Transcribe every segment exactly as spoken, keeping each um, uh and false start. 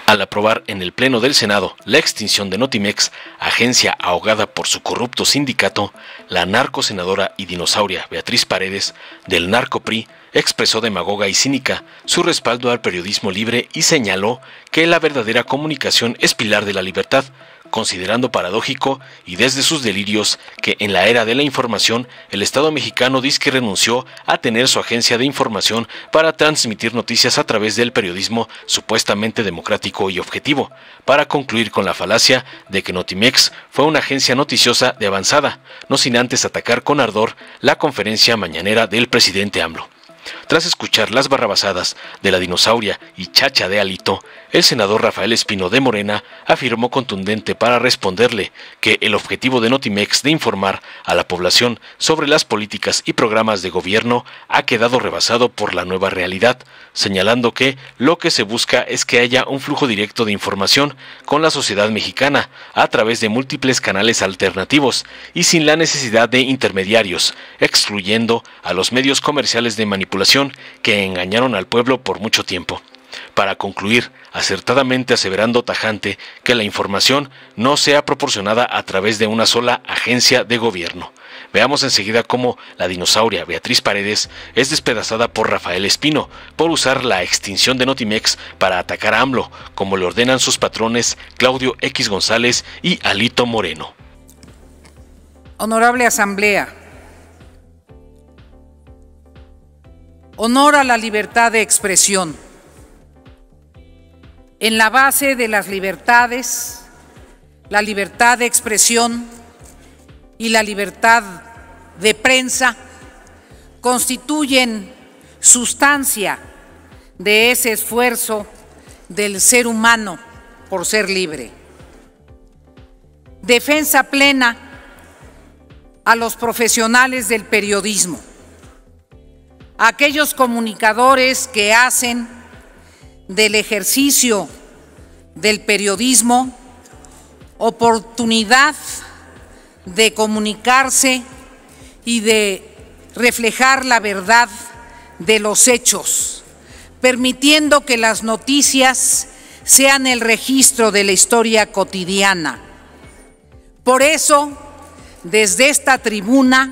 Al aprobar en el Pleno del Senado la extinción de Notimex, agencia ahogada por su corrupto sindicato, la narcosenadora y dinosauria Beatriz Paredes, del narco P R I, expresó demagoga y cínica su respaldo al periodismo libre y señaló que la verdadera comunicación es pilar de la libertad, considerando paradójico y desde sus delirios que en la era de la información el Estado mexicano dice que renunció a tener su agencia de información para transmitir noticias a través del periodismo supuestamente democrático y objetivo, para concluir con la falacia de que Notimex fue una agencia noticiosa de avanzada, no sin antes atacar con ardor la conferencia mañanera del presidente AMLO. Tras escuchar las barrabasadas de la dinosauria y chacha de Alito, el senador Rafael Espino de Morena afirmó contundente para responderle que el objetivo de Notimex de informar a la población sobre las políticas y programas de gobierno ha quedado rebasado por la nueva realidad, señalando que lo que se busca es que haya un flujo directo de información con la sociedad mexicana a través de múltiples canales alternativos y sin la necesidad de intermediarios, excluyendo a los medios comerciales de manipulación que engañaron al pueblo por mucho tiempo. Para concluir, acertadamente aseverando tajante que la información no sea proporcionada a través de una sola agencia de gobierno. Veamos enseguida cómo la dinosauria Beatriz Paredes es despedazada por Rafael Espino por usar la extinción de Notimex para atacar a AMLO, como le ordenan sus patrones Claudio X González y Alito Moreno. Honorable Asamblea, honor a la libertad de expresión. En la base de las libertades, la libertad de expresión y la libertad de prensa constituyen sustancia de ese esfuerzo del ser humano por ser libre. Defensa plena a los profesionales del periodismo, a aquellos comunicadores que hacen del ejercicio del periodismo oportunidad de comunicarse y de reflejar la verdad de los hechos, permitiendo que las noticias sean el registro de la historia cotidiana. Por eso, desde esta tribuna,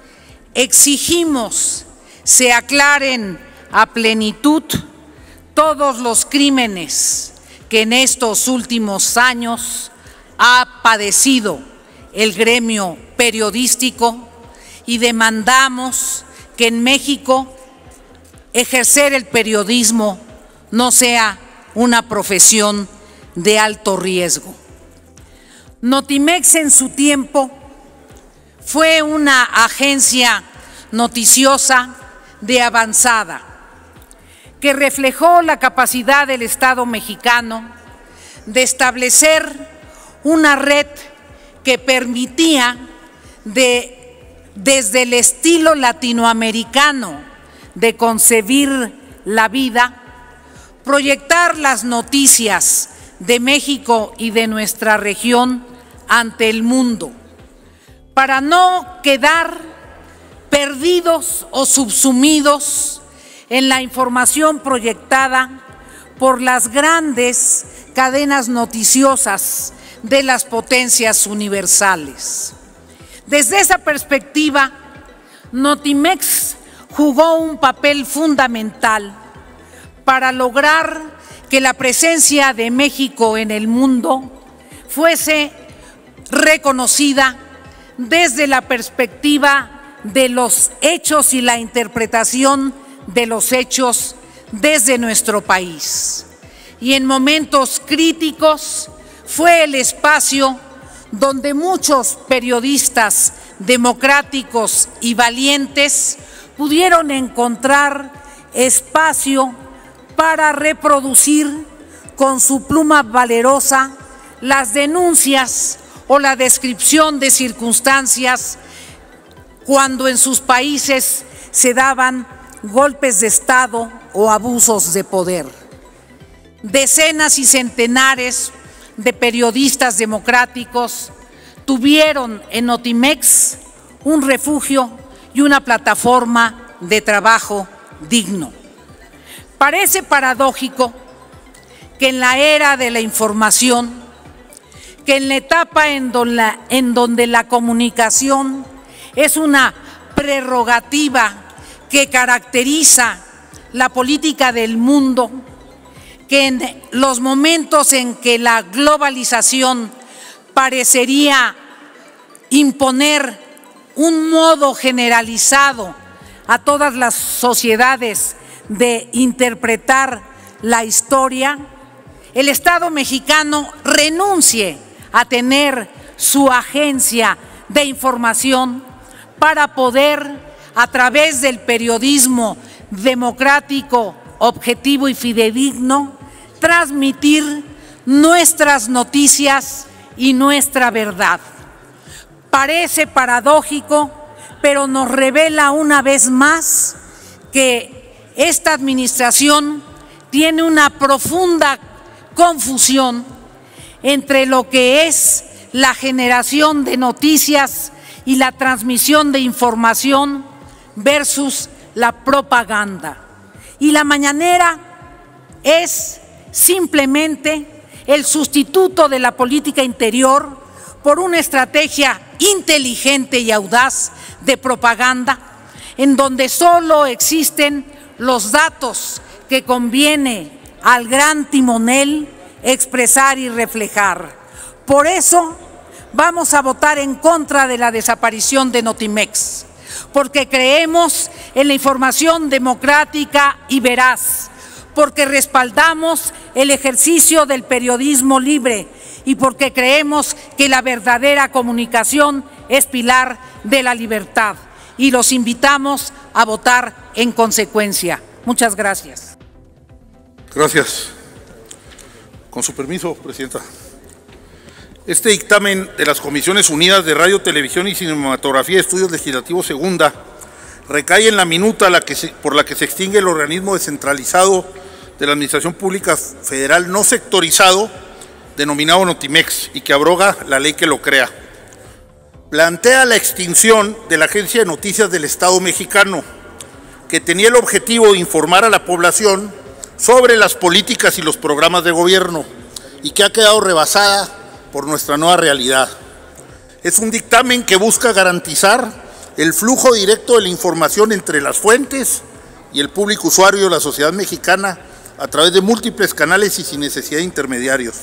exigimos se aclaren a plenitud todos los crímenes que en estos últimos años ha padecido el gremio periodístico y demandamos que en México ejercer el periodismo no sea una profesión de alto riesgo. Notimex en su tiempo fue una agencia noticiosa de avanzada, que reflejó la capacidad del Estado mexicano de establecer una red que permitía, de, desde el estilo latinoamericano de concebir la vida, proyectar las noticias de México y de nuestra región ante el mundo, para no quedar perdidos o subsumidos en la información proyectada por las grandes cadenas noticiosas de las potencias universales. Desde esa perspectiva, Notimex jugó un papel fundamental para lograr que la presencia de México en el mundo fuese reconocida desde la perspectiva de los hechos y la interpretación de los hechos desde nuestro país. Y en momentos críticos fue el espacio donde muchos periodistas democráticos y valientes pudieron encontrar espacio para reproducir con su pluma valerosa las denuncias o la descripción de circunstancias cuando en sus países se daban golpes de Estado o abusos de poder. Decenas y centenares de periodistas democráticos tuvieron en Notimex un refugio y una plataforma de trabajo digno. Parece paradójico que en la era de la información, que en la etapa en donde la, en donde la comunicación es una prerrogativa que caracteriza la política del mundo, que en los momentos en que la globalización parecería imponer un modo generalizado a todas las sociedades de interpretar la historia, el Estado mexicano renuncie a tener su agencia de información para poder, a través del periodismo democrático, objetivo y fidedigno, transmitir nuestras noticias y nuestra verdad. Parece paradójico, pero nos revela una vez más que esta administración tiene una profunda confusión entre lo que es la generación de noticias y la transmisión de información versus la propaganda. Y la mañanera es simplemente el sustituto de la política interior por una estrategia inteligente y audaz de propaganda, en donde solo existen los datos que conviene al gran timonel expresar y reflejar. Por eso vamos a votar en contra de la desaparición de Notimex, porque creemos en la información democrática y veraz, porque respaldamos el ejercicio del periodismo libre y porque creemos que la verdadera comunicación es pilar de la libertad. Y los invitamos a votar en consecuencia. Muchas gracias. Gracias. Con su permiso, Presidenta. Este dictamen de las Comisiones Unidas de Radio, Televisión y Cinematografía, Estudios Legislativos Segunda, recae en la minuta la que se, por la que se extingue el organismo descentralizado de la Administración Pública Federal no sectorizado, denominado Notimex, y que abroga la ley que lo crea. Plantea la extinción de la Agencia de Noticias del Estado mexicano, que tenía el objetivo de informar a la población sobre las políticas y los programas de gobierno, y que ha quedado rebasada por nuestra nueva realidad. Es un dictamen que busca garantizar el flujo directo de la información entre las fuentes y el público usuario de la sociedad mexicana a través de múltiples canales y sin necesidad de intermediarios.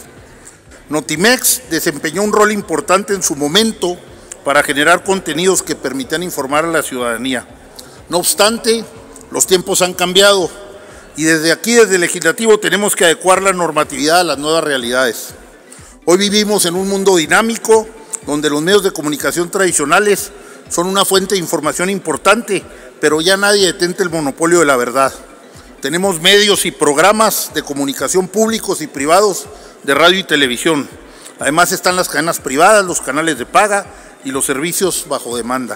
Notimex desempeñó un rol importante en su momento para generar contenidos que permitan informar a la ciudadanía. No obstante, los tiempos han cambiado y desde aquí, desde el Legislativo, tenemos que adecuar la normatividad a las nuevas realidades. Hoy vivimos en un mundo dinámico donde los medios de comunicación tradicionales son una fuente de información importante, pero ya nadie detenta el monopolio de la verdad. Tenemos medios y programas de comunicación públicos y privados de radio y televisión. Además están las cadenas privadas, los canales de paga y los servicios bajo demanda.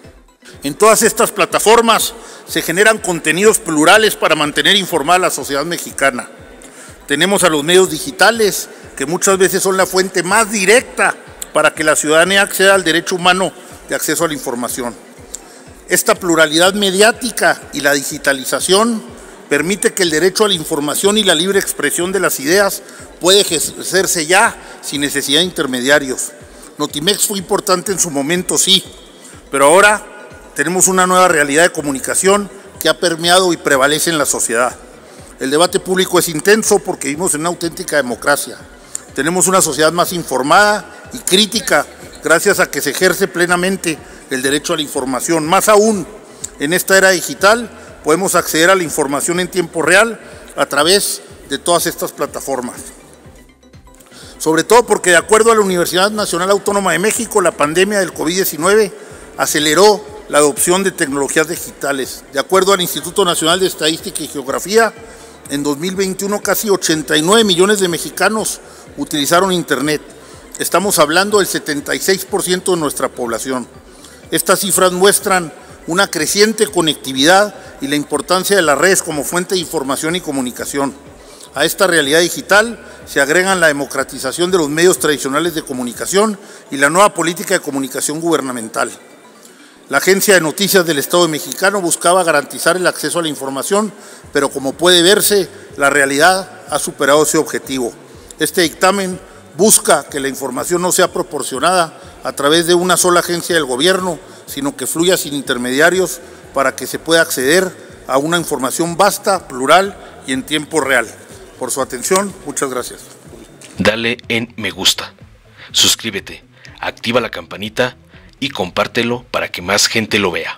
En todas estas plataformas se generan contenidos plurales para mantener informada a la sociedad mexicana. Tenemos a los medios digitales, que muchas veces son la fuente más directa para que la ciudadanía acceda al derecho humano de acceso a la información. Esta pluralidad mediática y la digitalización permite que el derecho a la información y la libre expresión de las ideas puede ejercerse ya sin necesidad de intermediarios. Notimex fue importante en su momento, sí, pero ahora tenemos una nueva realidad de comunicación que ha permeado y prevalece en la sociedad. El debate público es intenso porque vivimos en una auténtica democracia. Tenemos una sociedad más informada y crítica gracias a que se ejerce plenamente el derecho a la información. Más aún, en esta era digital podemos acceder a la información en tiempo real a través de todas estas plataformas. Sobre todo porque, de acuerdo a la Universidad Nacional Autónoma de México, la pandemia del COVID diecinueve aceleró la adopción de tecnologías digitales. De acuerdo al Instituto Nacional de Estadística y Geografía, en dos mil veintiuno casi ochenta y nueve millones de mexicanos utilizaron Internet. Estamos hablando del setenta y seis por ciento de nuestra población. Estas cifras muestran una creciente conectividad y la importancia de las redes como fuente de información y comunicación. A esta realidad digital se agregan la democratización de los medios tradicionales de comunicación y la nueva política de comunicación gubernamental. La Agencia de Noticias del Estado Mexicano buscaba garantizar el acceso a la información, pero como puede verse, la realidad ha superado ese objetivo. Este dictamen busca que la información no sea proporcionada a través de una sola agencia del gobierno, sino que fluya sin intermediarios para que se pueda acceder a una información vasta, plural y en tiempo real. Por su atención, muchas gracias. Dale en me gusta, suscríbete, activa la campanita y compártelo para que más gente lo vea.